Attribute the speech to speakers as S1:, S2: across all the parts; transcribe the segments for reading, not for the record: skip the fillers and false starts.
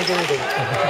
S1: 関係ないけど。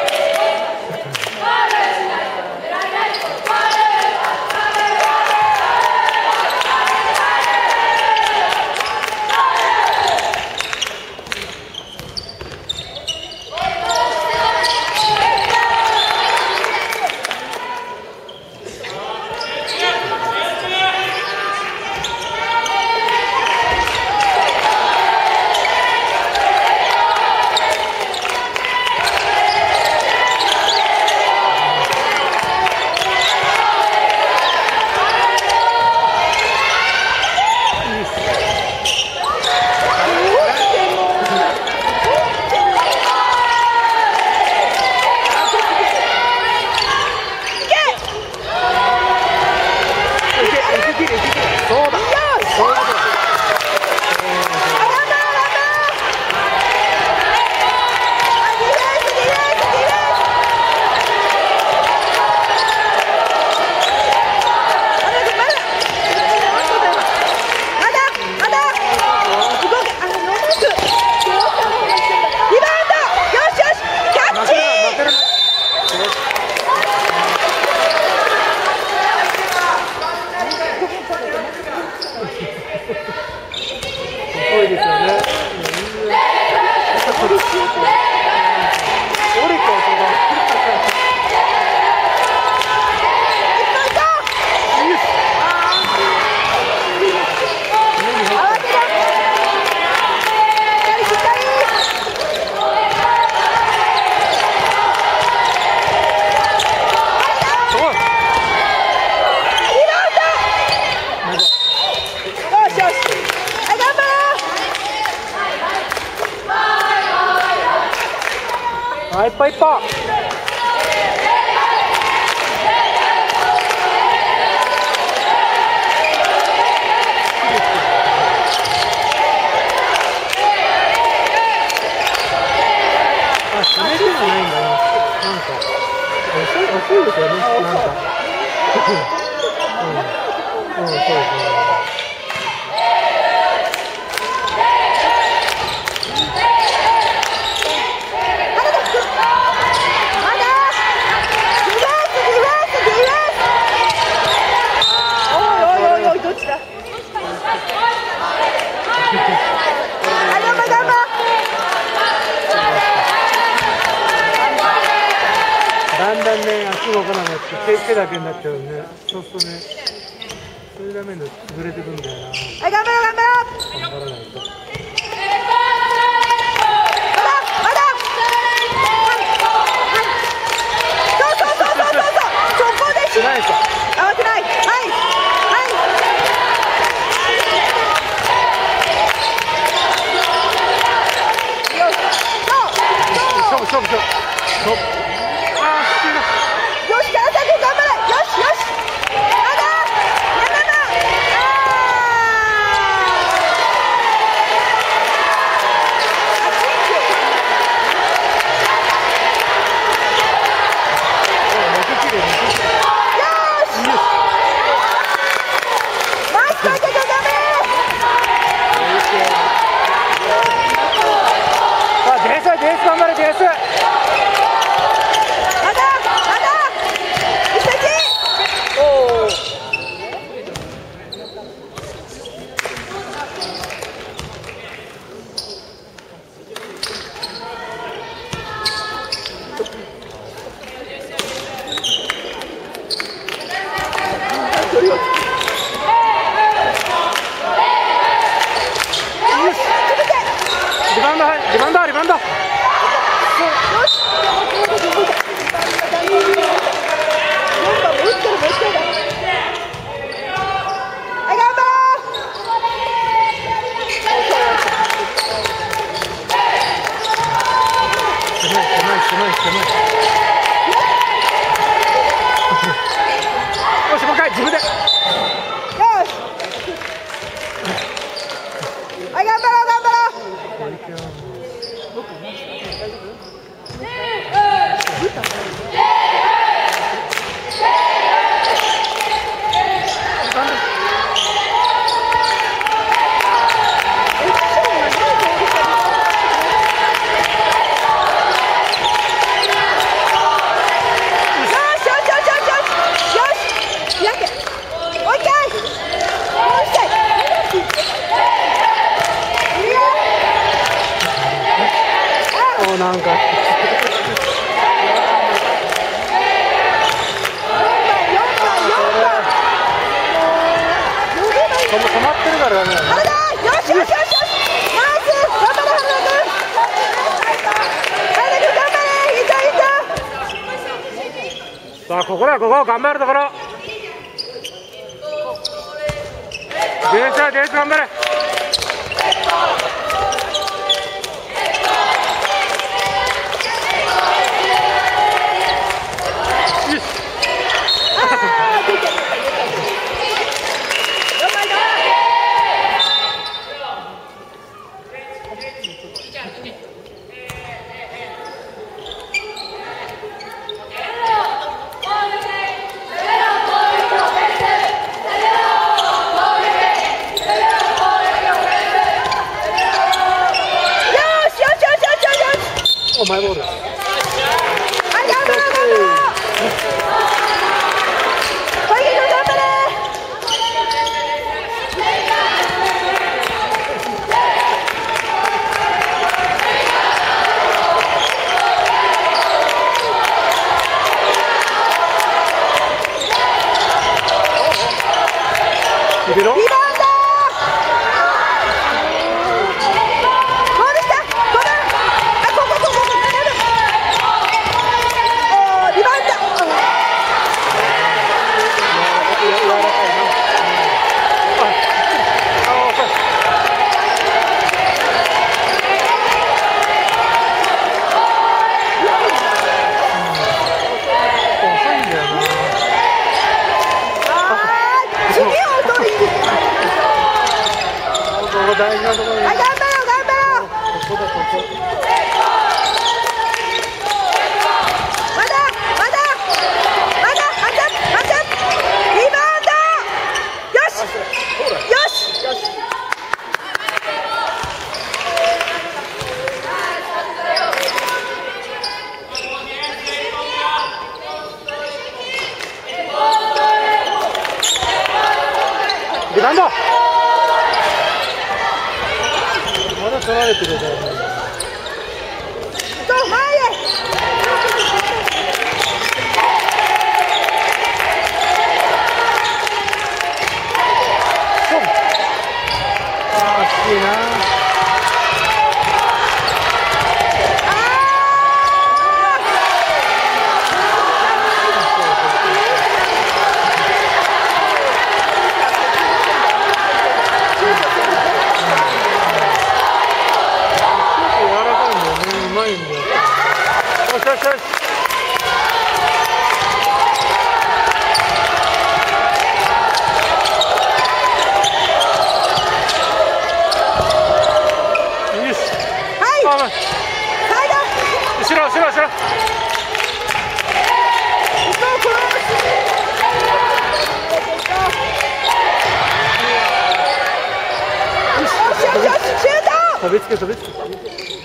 S2: 遅いですよね。折れちゃうといっぱいいっぱい。あ、締めてじゃないんだな。なんか遅いですよね。なんか。そうですね。だんだんね、足動かなくなって手だけになっちゃうね。そうするとね、そういうための潰れてくんだよな。はい、頑張ろう頑張ろう。頑張らないと。まだ。そこです。ないですか。慌てない。はい。勝負。頑張れデース。まだ。おお。リバウンド。よし、もう一回自分で。よし。はい、頑張ろう。
S1: う一回。
S2: お、なんか。止まってるからダメだね。
S1: よしよしよしよし。ナイス。頑張れ原田君。原田君頑張れ。いいぞいいぞ。
S2: さあここだ、ここ頑張るところ。ディフェンスだ、ディフェンス頑張れ。マイボール。はい、頑張ろう頑張ろう。小池君頑張れ。いけろ。リバウンド。大事なところに。頑張ろう頑張ろう。ここだここ。まだまだまだまだまだ。リバウンド。よしよしよし。リバウンド。まだ取られてるじゃん。前へ。ああ、きついな。よしよしよし。はい。後ろ後ろ後ろ。飛びつけ飛びつけ。